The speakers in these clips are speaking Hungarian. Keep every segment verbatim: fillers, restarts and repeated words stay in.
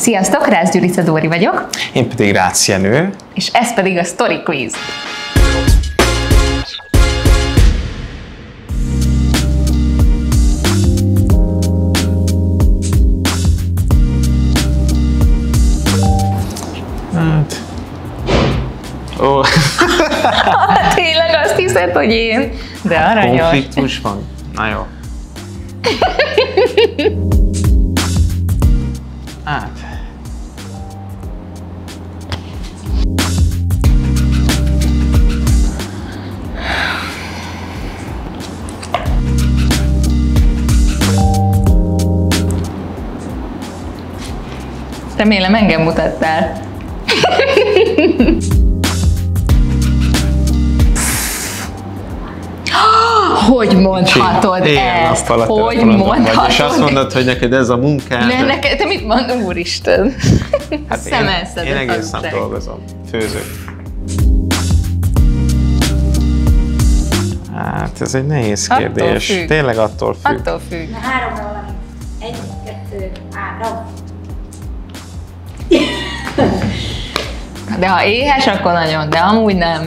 Sziasztok, Rácz Gyuricza Dóri vagyok. Én pedig Rácz Jenő. És ez pedig a StoryKvi. Hát... Ó. Tényleg azt hiszed, hogy én? De aranyos. Konfliktus van. Na jó. Hát... Remélem engem mutattál. Hogy mondhatod ezt? Hogy mondhatod? És azt mondod, hogy neked ez a munkád. Ne, neked, te mit mondod, úristen? Hát én, én egész nap dolgozom, főzök. Hát ez egy nehéz kérdés. Attól Tényleg attól függ. Attól függ. Na, háromra valami. Egy, kettő, három. De ha éhes, akkor nagyon, de amúgy nem.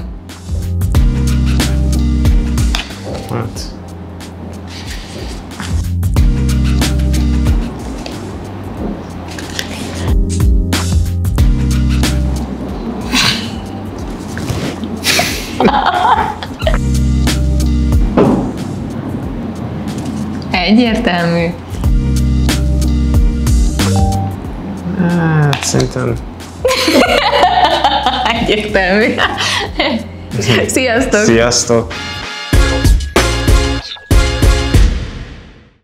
Hát. Egyértelmű. Hát szerintem... Egyértelmű. Sziasztok! Sziasztok!